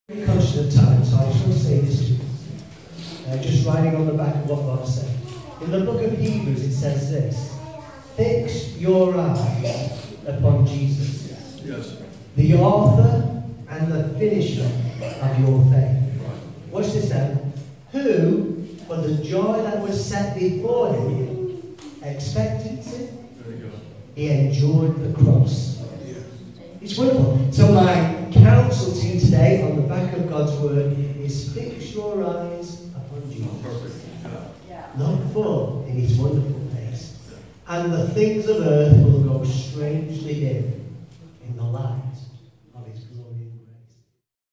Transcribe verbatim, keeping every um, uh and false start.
Very conscious of time, so I just want to say this to you. Uh, just riding on the back of what God said. In the book of Hebrews it says this: fix your eyes upon Jesus, Yes. the author and the finisher of your faith. Watch this then. Who, for the joy that was set before him, expectancy, There you go. he endured the cross. It's wonderful. So my counsel to you today on the back of God's word is fix your eyes upon Jesus. Perfect. Yeah. Look full in his wonderful face. And the things of earth will go strangely dim in the light